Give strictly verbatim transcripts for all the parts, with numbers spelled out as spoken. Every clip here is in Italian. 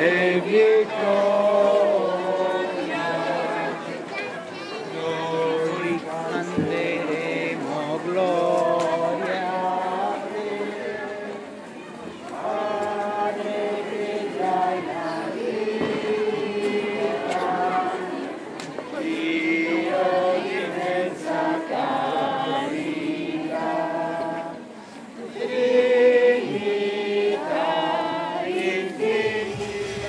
e vittoria, noi canteremo gloria a te, Padre che dai la vita, Dio di immensa carità, Trinità infinita.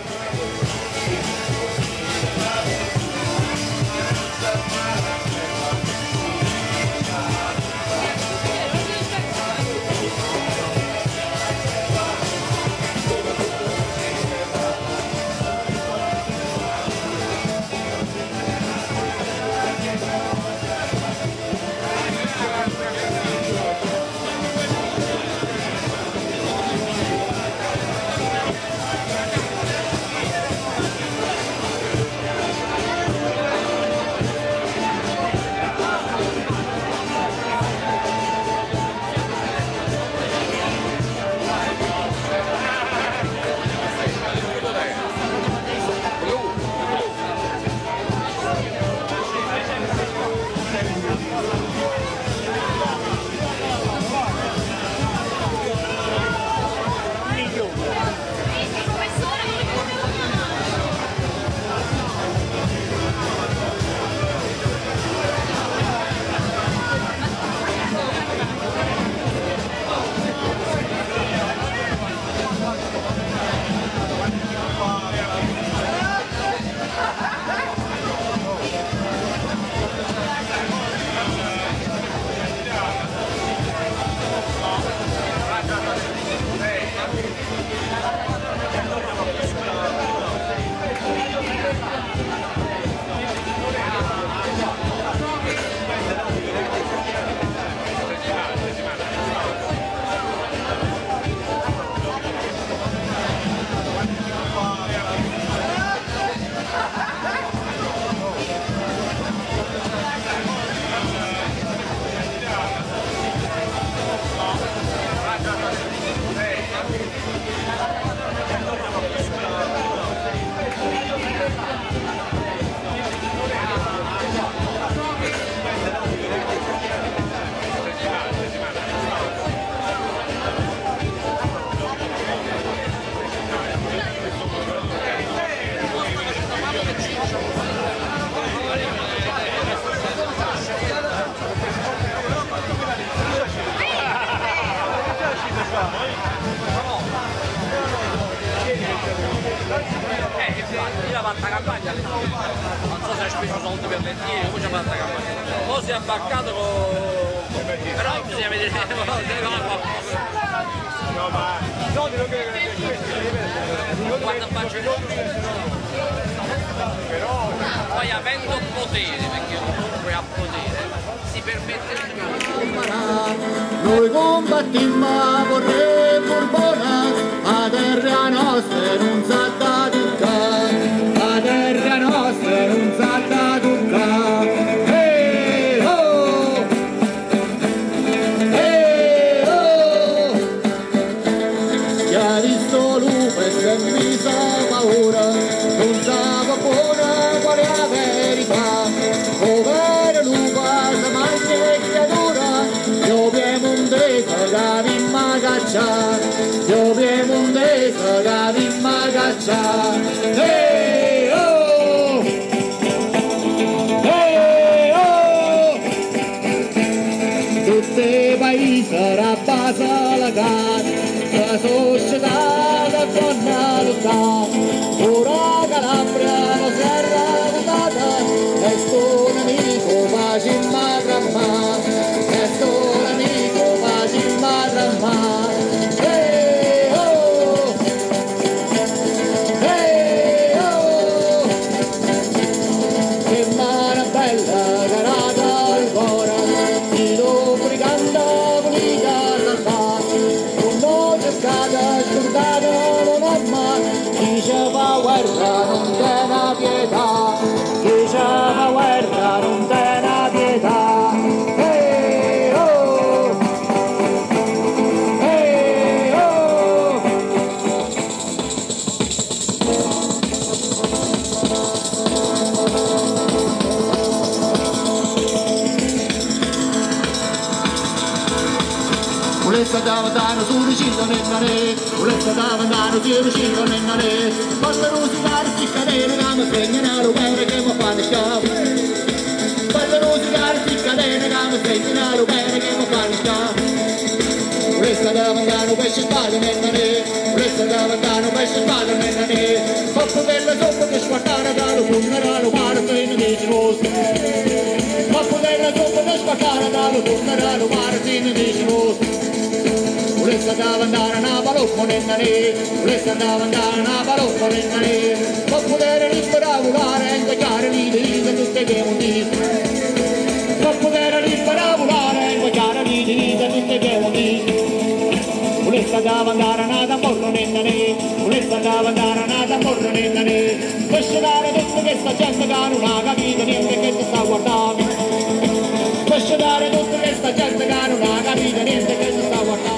Io ho fatto la campagna, non so se hai speso soldi per lentire, come ci ha fatto la campagna. Poi si è abbaccato con... però bisogna vedere No, ma no, non credo che quando faccio il però poi avendo potere, perché comunque ha potere, si permette di... Noi combattimmo con Re Borbona, a terra nostra non sa da toccare, a terra nostra non sa da toccare. Hey ho! Hey ho! Chi ha visto lupo e si è visto paura, non sa buona qual è la verità. Povero lupo si mangia e creatura, io abbiamo un deso da vimma cacciare, io abbiamo un deso da vimma cacciare. Hey oh! Hey oh! Tutti i paesi rabbasa la cara, la società da donna lottare, ora Calabria non si è raccontata, è sto nemico facimma trammare, è sto nemico facimma trammare. Hey oh! Hey oh! Che mano bella carata al cuore, ti dopo ricanta pulita all'altare, con noi cercata scordata la mamma, diceva guerra non te una pietà, diceva guerra non te una pietà. Hey oh! Hey oh! davantano su riuscito nel nare, volesse davantano su riuscito nel nare, basta rosicare si cadere, come segnano lo bene che mi fanno sciapo, basta rosicare si cadere, come segnano lo bene che mi fanno sciapo, volesse davantano pesce spalle nel nare, volesse davantano pesce spalle nel nare, fatto della sopra che squartare dallo funerale, mare che ne dice rosso, fatto della sopra che squartare dallo funerale, mare che ne dice rosso. Volesse andare a balocco nel nare, volesse andare a balocco nel nare, per poter liberare volare e ingoiare l'idea di tutte le ondine, per poter liberare volare e ingoiare l'idea di tutte le ondine. Volesse andare a nada morro nel nare, volesse andare a nada morro nel nare, per scelare tutta questa gente che non ha capito niente che ti sta guardando, per scelare tutta questa gente che non ha capito niente che ti sta guardando.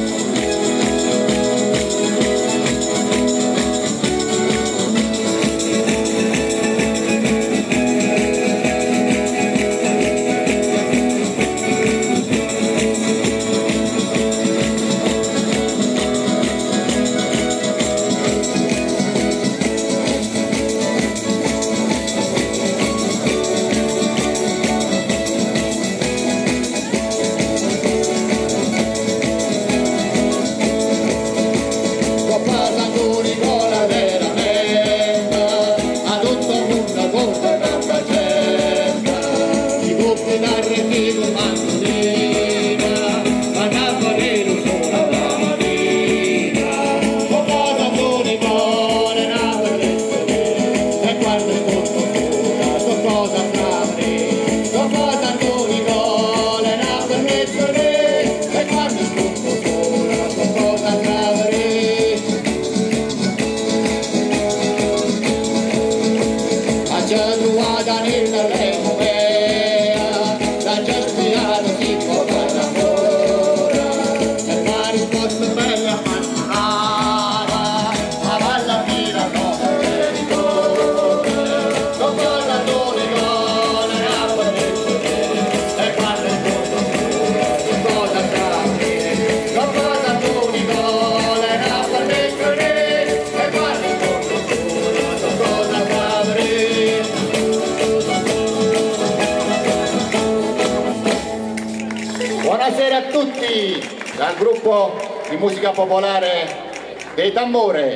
Buonasera a tutti dal gruppo di musica popolare dei Tambore,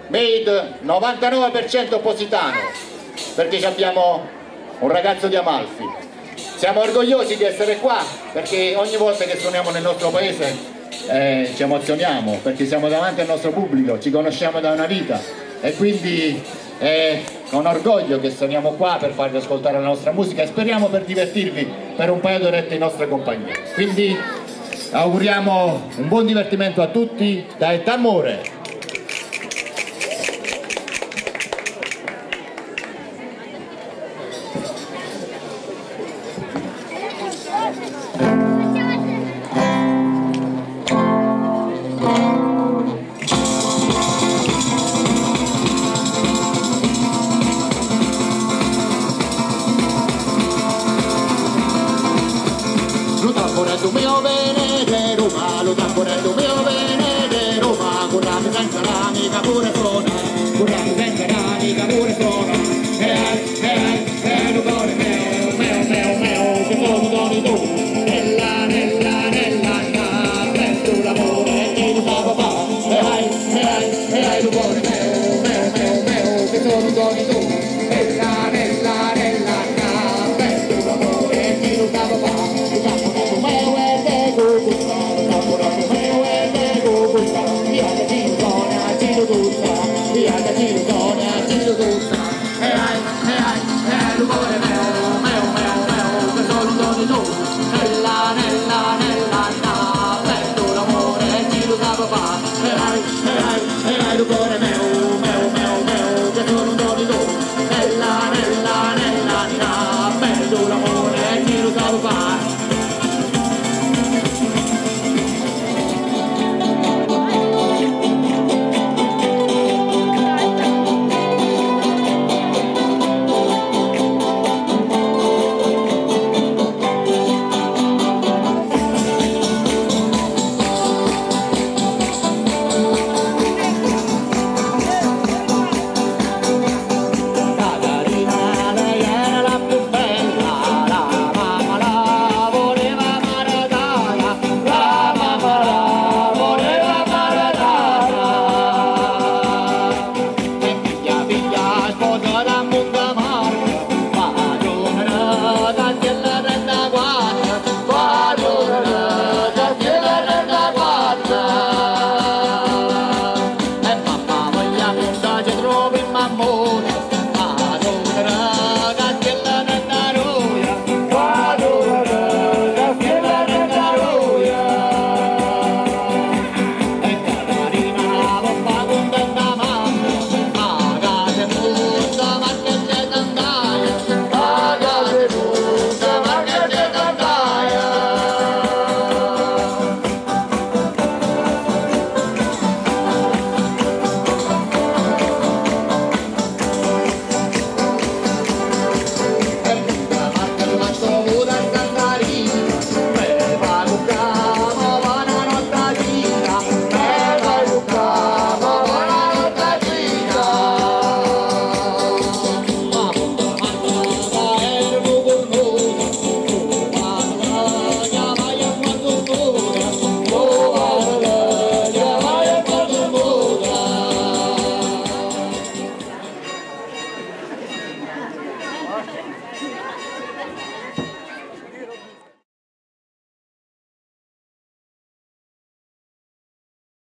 made novantanove per cento positano, perché abbiamo un ragazzo di Amalfi. Siamo orgogliosi di essere qua perché ogni volta che suoniamo nel nostro paese eh, ci emozioniamo, perché siamo davanti al nostro pubblico, ci conosciamo da una vita e quindi è con orgoglio che suoniamo qua per farvi ascoltare la nostra musica e speriamo per divertirvi per un paio d'orette in nostra compagnia. Quindi auguriamo un buon divertimento a tutti dai Tambore. Tamboretto mio bene Roma, lo tamboretto mio bene Roma, curami senza l'amica pure suona, curami senza l'amica pure suona, e ai, e ai, e ai, lo cuore meo, meo, meo, meo, che sono doni tu, nella, nella, nella, nella, presto l'amore e il papà, e ai, e ai, e ai, lo cuore meo, meo, meo, meo, che sono doni tu, nella, nella, nella, nella, presto l'amore e il papà. Via da Giro, Dona, Giro Duzza, via da Giro, Dona, Giro Duzza.